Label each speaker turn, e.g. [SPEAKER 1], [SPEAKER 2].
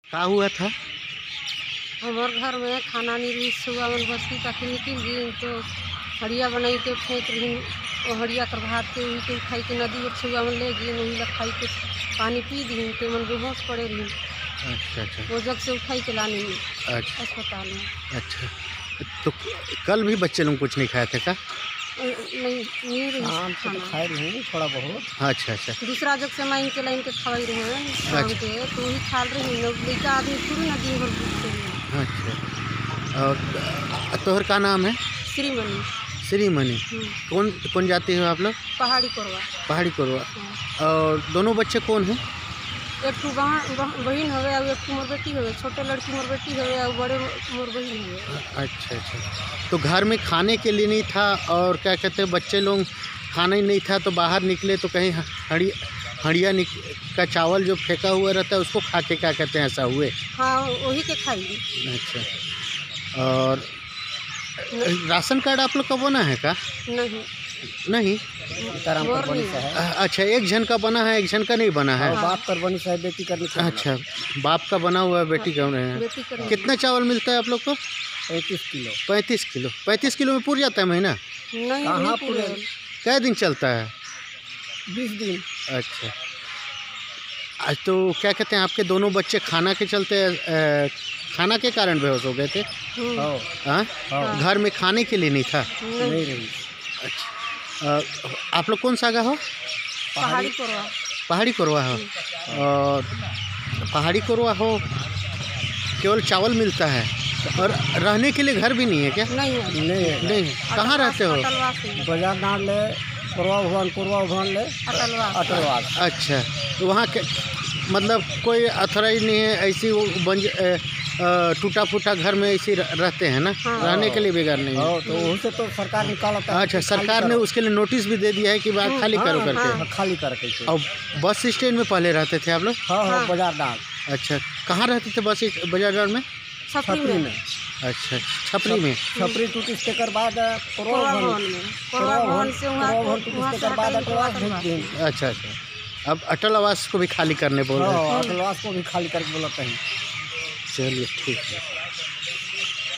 [SPEAKER 1] क्या हुआ था?
[SPEAKER 2] हमारे घर में खाना नहीं रही, सुबह में बस्ती तक निकल गई तो हड़िया बनाई के फेंक रही, वो हड़िया कर भात के उनके उठाई के नदी और सुबह में ले गई, नहीं खाई के पानी पी दी तो मन बेहोश पड़े रही।
[SPEAKER 1] अच्छा।
[SPEAKER 2] वो जग से उठाई के लाने में
[SPEAKER 1] अच्छा
[SPEAKER 2] अस्पताल में।
[SPEAKER 1] अच्छा, तो कल भी बच्चे लोग कुछ नहीं खाए थे क्या?
[SPEAKER 2] नहीं रही खाना,
[SPEAKER 3] खाए रही थोड़ा बहुत।
[SPEAKER 1] अच्छा।
[SPEAKER 2] दूसरा जग से माइन के लाइन के खवाई रहे हैं शाम के, तो वही खा रही लड़का आदमी थोड़ी ना दिन भर भूखते हैं।
[SPEAKER 1] अच्छा, और तोहर का नाम है?
[SPEAKER 2] श्रीमणी।
[SPEAKER 1] श्रीमणी। कौन जाती हो आप लोग?
[SPEAKER 2] पहाड़ी कोरवा।
[SPEAKER 1] पहाड़ी कोरवा।
[SPEAKER 2] हाँ।
[SPEAKER 1] और दोनों बच्चे कौन हैं?
[SPEAKER 2] एक तो बहन हवे और एक मोर बेटी हवे, छोटे लड़की मोर बेटी हवे और बड़े मोर बहन हवे।
[SPEAKER 1] अच्छा, तो घर में खाने के लिए नहीं था और क्या कहते हैं बच्चे लोग खाना ही नहीं था तो बाहर निकले तो कहीं हड़िया का चावल जो फेंका हुआ रहता है उसको खा के क्या कहते हैं ऐसा हुए?
[SPEAKER 2] हाँ, वही के खाई।
[SPEAKER 1] अच्छा, और राशन कार्ड आप लोग का बना है का? नहीं।
[SPEAKER 3] पर बनी सा है।
[SPEAKER 1] अच्छा, एक जन का बना है, एक जन का नहीं बना है।
[SPEAKER 3] बाप पर बनी सा है, बेटी करनी चाहिए।
[SPEAKER 1] अच्छा, बाप का बना हुआ है, बेटी का नहीं है। कितना चावल मिलता है आप लोग को?
[SPEAKER 3] 35 किलो।
[SPEAKER 1] 35 किलो। 35 किलो में पूर जाता है महीना?
[SPEAKER 2] नहीं पूरे।
[SPEAKER 1] कै दिन चलता है?
[SPEAKER 3] 20 दिन।
[SPEAKER 1] अच्छा, आज तो क्या कहते हैं आपके दोनों बच्चे खाना के चलते खाना के कारण बेहोश हो गए थे? हाँ, घर में खाने के लिए नहीं था?
[SPEAKER 3] नहीं रही।
[SPEAKER 1] अच्छा, आप लोग कौन सा का हो?
[SPEAKER 2] पहाड़ी कोरवा।
[SPEAKER 1] पहाड़ी कोरवा हो। और पहाड़ी कोरवा हो, केवल चावल मिलता है और रहने के लिए घर भी नहीं है क्या? नहीं। कहाँ रहते हो?
[SPEAKER 3] बाजार नार ले, कोरवा भवन ले, अटलवास।
[SPEAKER 1] अच्छा, तो वहाँ के मतलब कोई अथराइज नहीं है, ऐसी वो टूटा फूटा घर में ऐसे रहते हैं ना?
[SPEAKER 2] हाँ।
[SPEAKER 1] रहने के लिए बेकार नहीं है।
[SPEAKER 3] तो उसे तो सरकार निकालता है।
[SPEAKER 1] अच्छा, सरकार ने उसके लिए नोटिस भी दे दिया है कि बात खाली करो करके।
[SPEAKER 3] खाली करके।
[SPEAKER 1] और बस स्टैंड में पहले रहते थे आप लोग?
[SPEAKER 3] हाँ, बाजार डाल।
[SPEAKER 1] अच्छा, कहाँ रहते थे बाजार में?
[SPEAKER 2] छपरी में।
[SPEAKER 1] अच्छा, छपरी में।
[SPEAKER 3] छपरी टूटी के बाद
[SPEAKER 2] कोरवा भवन से
[SPEAKER 1] अच्छा, अब अटल आवास को भी खाली करने बोल रहे हैं।
[SPEAKER 3] अटल आवास को भी खाली करके बोलते हैं।
[SPEAKER 1] चलिए ठीक है।